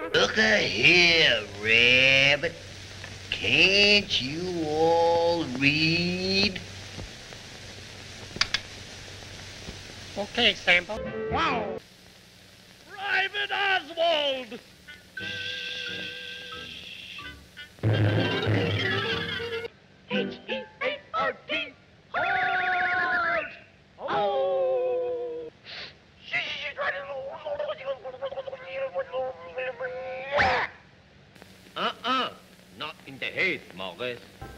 Look-a here, Rabbit. Can't you all read? Okay, Sample. Wow! Private Oswald! H-E-A-R-T! Heart! Oh! Not in the head, Marvus.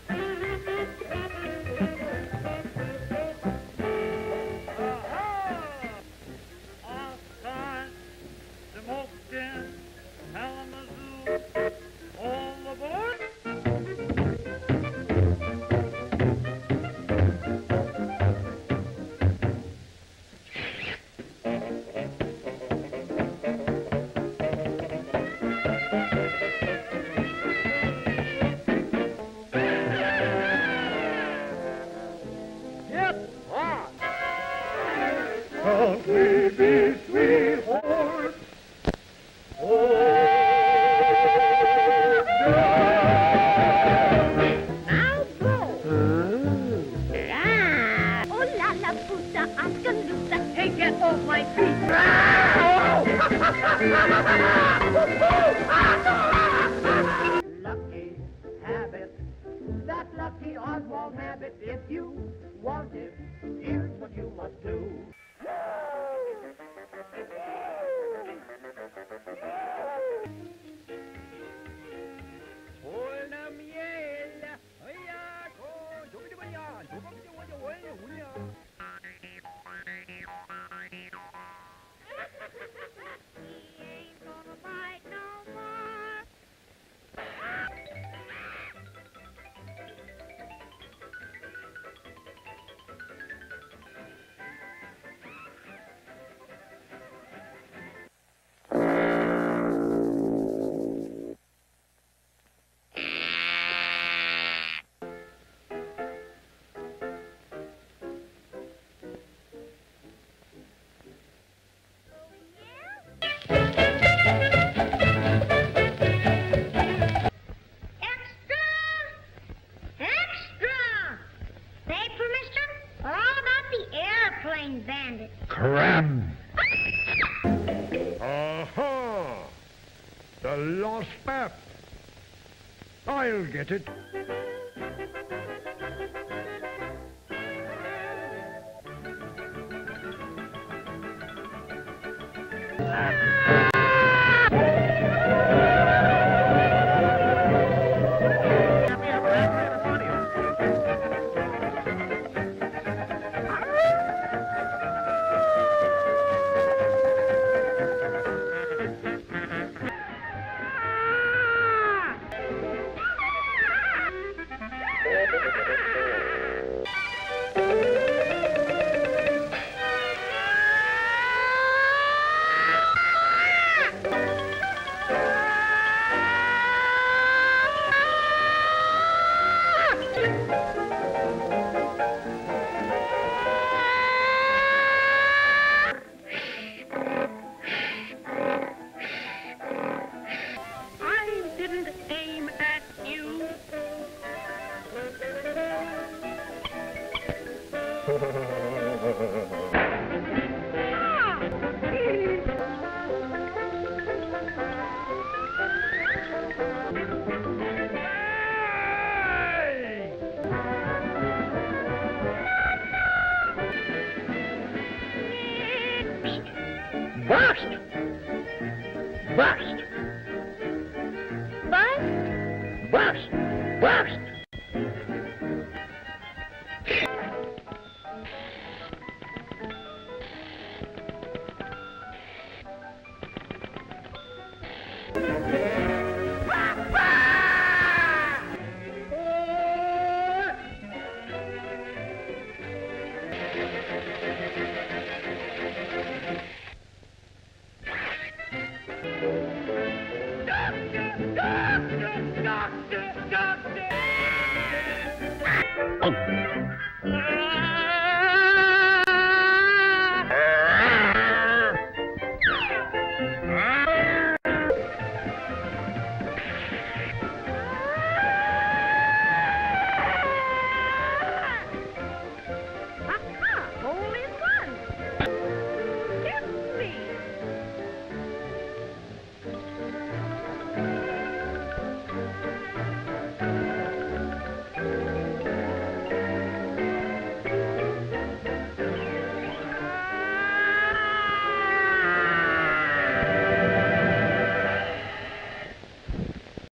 Baby, sweetheart. Now go. Ah. Oh la la puta, Oscar-luta. Hey, get off my feet. Lucky habit, that lucky Oswald habit. If you want it, here's what you must do. He ain't gonna bite no more. Bandit. Cram! Aha! The lost map. I'll get it. Burst! Burst! Burst! Burst! Oh.